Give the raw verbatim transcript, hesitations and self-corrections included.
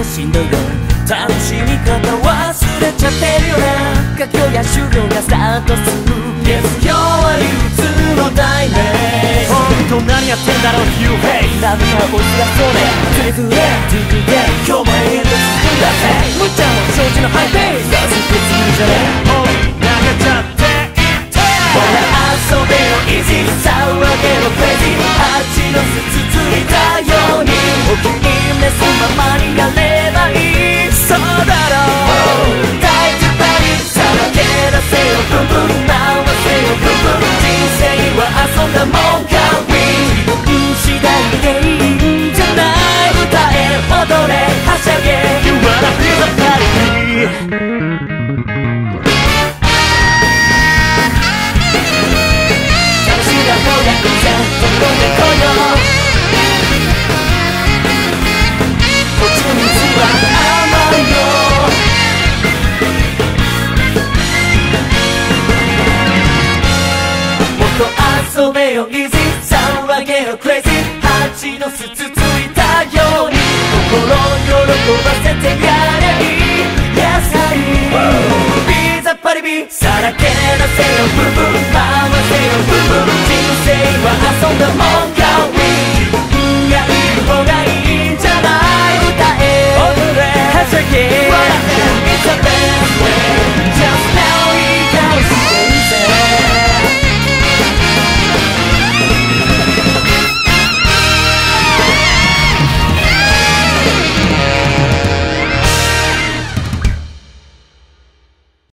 てしんどいよ楽しみ方忘れちゃってるよな佳境や終了がスタートする月曜は憂鬱の題名本当何やってんだろう You hate ラブが押し出そうねずれずれずれずれ今日も永遠と続くんだぜ無茶も承知のハイペースさせてすぎるじゃねおい投げちゃっていってほら遊べよ Easy 騒げろ Crazy 蜂の巣つついたようにお気に召すままにやればいいそうだろう大事パリさらけ出せよブンブン回せよブンブン人生は遊んだもんか We 自分次第でいいんじゃない歌え踊れはしゃげ You wanna feel the party 楽しんだ方がいいじゃん飛び込んでこいよこっちの水は甘いよもっと遊べよ Easy 騒げよ Crazy 蜂の巣つついたように心喜ばせてやれいい野菜ビザパリビさらけ出せよブンブン回せよブンブン人生は遊んだもん